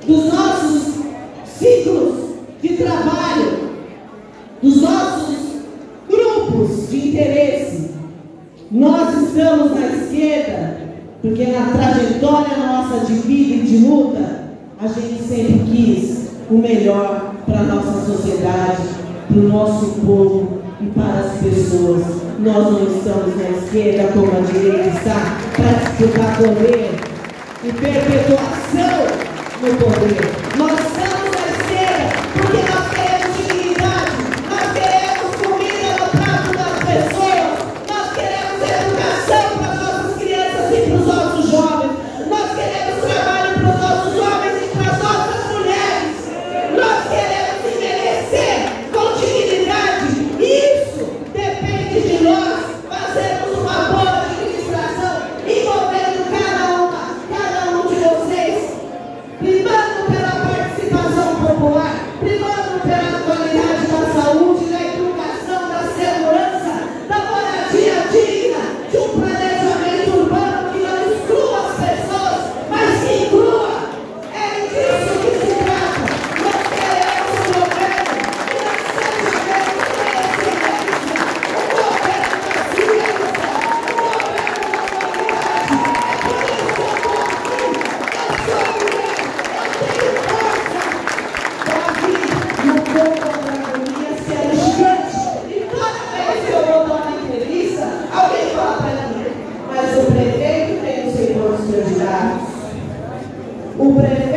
dos nossos ciclos de trabalho, dos nossos grupos de interesse. Nós estamos na esquerda porque na trajetória nossa de vida e de luta, a gente sempre quis o melhor para a nossa sociedade, para o nosso povo e para as pessoas. Nós não estamos na esquerda como a direita está para disputar poder e perpetuação no poder. Nós estamos na esquerda porque nós queremos dignidade, nós queremos comida no prato das pessoas, nós queremos educação para as nossas crianças e para os nossos jovens, nós queremos trabalho para os nossos homens e para as nossas mulheres, nós queremos envelhecer com dignidade. Isso depende de nós fazermos uma boa administração, envolvendo cada um de vocês, primando pela participação popular, primando pela qualidade da saúde, da educação, da segurança, da moradia digna, de um planejamento urbano que não exclua as pessoas, mas que inclua. É disso que se trata. Nós queremos um governo que não seja presidencialista, um governo da ciência, um governo da qualidade. É por isso que eu estou aqui. Eu sou mulher, eu tenho força. Davi, no povo da agonia, se era gigante. E toda vez que eu vou dar uma entrevista, alguém fala para mim, mas o prefeito tem os seus candidatos. O prefeito